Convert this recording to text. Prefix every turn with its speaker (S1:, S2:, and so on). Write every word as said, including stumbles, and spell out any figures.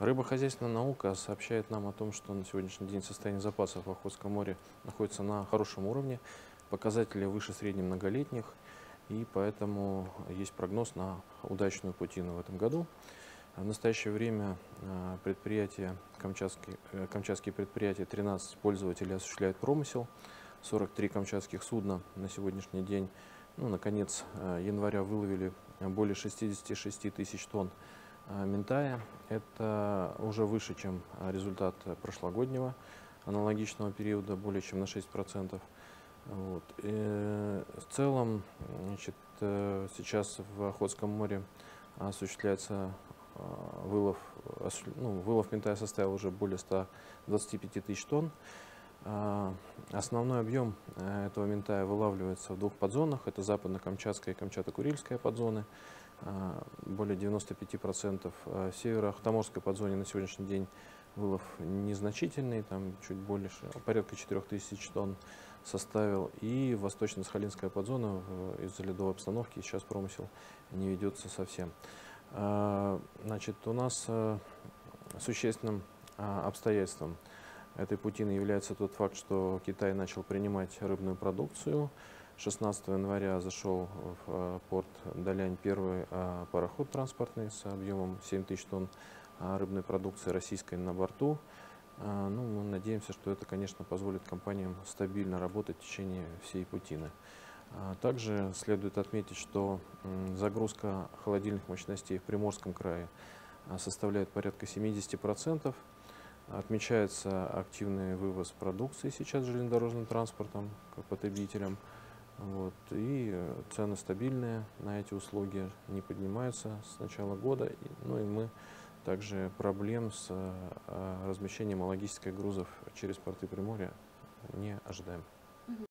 S1: Рыбохозяйственная наука сообщает нам о том, что на сегодняшний день состояние запасов в Охотском море находится на хорошем уровне, показатели выше среднемноголетних, и поэтому есть прогноз на удачную путину в этом году. В настоящее время предприятия, камчатские, камчатские предприятия, тринадцать пользователей осуществляют промысел, сорок три камчатских судна на сегодняшний день. Ну, на конец января выловили более шестидесяти шести тысяч тонн минтая. Это уже выше, чем результат прошлогоднего аналогичного периода, более чем на шесть процентов. Вот. И в целом, значит, сейчас в Охотском море осуществляется вылов, ну, вылов минтая составил уже более ста двадцати пяти тысяч тонн. Основной объем этого минтая вылавливается в двух подзонах. Это Западно-Камчатская и Камчато-Курильская подзоны. Более девяноста пяти процентов. В Северо-Ахтаморской подзоне на сегодняшний день вылов незначительный, там чуть больше, порядка четырёх тысяч тонн составил. И Восточно-Сахалинская подзона из-за ледовой обстановки сейчас промысел не ведется совсем. Значит, у нас существенным обстоятельством этой путины является тот факт, что Китай начал принимать рыбную продукцию. шестнадцатого января зашел в порт Далянь первый пароход транспортный с объемом семь тысяч тонн рыбной продукции российской на борту. Ну, мы надеемся, что это, конечно, позволит компаниям стабильно работать в течение всей путины. Также следует отметить, что загрузка холодильных мощностей в Приморском крае составляет порядка семидесяти процентов. Отмечается активный вывоз продукции сейчас железнодорожным транспортом к потребителям. Вот. И цены стабильные на эти услуги, не поднимаются с начала года. Ну и мы также проблем с размещением логистикой грузов через порты Приморья не ожидаем.